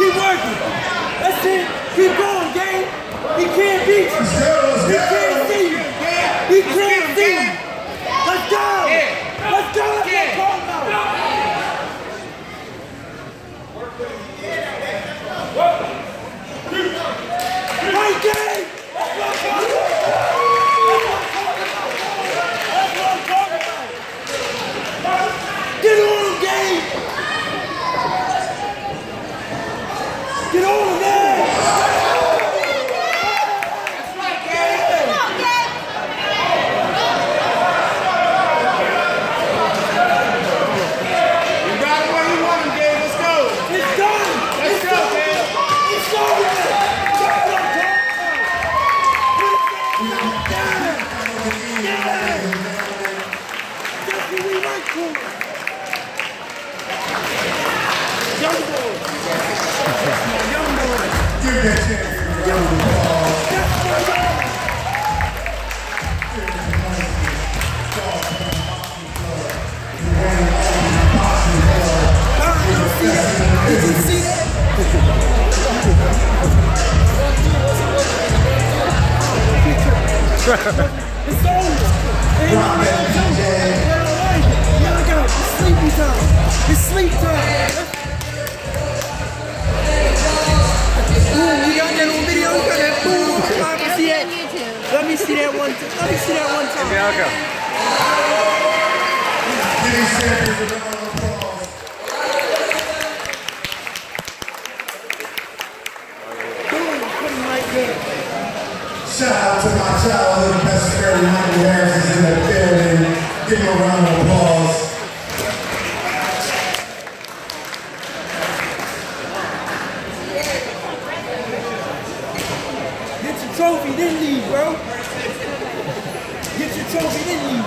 Keep working. That's it. Keep going, gang. He can't beat you. He can't see you. He can't see you. Let's go. Let's go. Let's go. Right, gang. That's what I'm talking about. Get on, gang. Get on, gang. That's right, gang. Come on, gang. You got it where you want him, gang. Let's go. It's done. Let's go, gang. It's over. Young boy. Young boy. Give that shit. Young boy. Did you see that? It's over. It's sleepy time. It's sleep time. Boom, you got that on video? You got that boom on the top? Let me see that one. Let me see that one time. Yeah, okay. Boom, put him right there. Shout out to my childhood best friend, Michael Harris is in the building. Give him a round of applause. Get your trophy, then leave, bro. Get your trophy, then leave.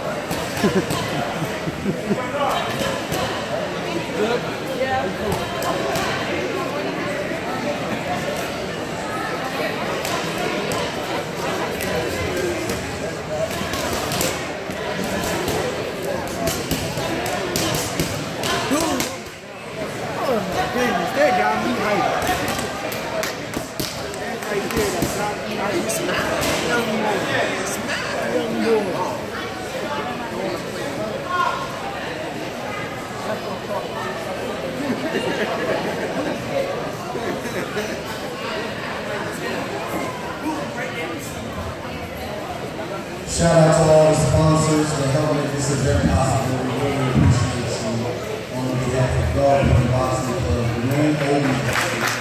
Yeah. Goodness, that got me hyped. That right there, that got me hyped. Young boy. Shout out to all the sponsors for helping make this event possible. We really appreciate you on behalf of God and Boxing Club. Remain open.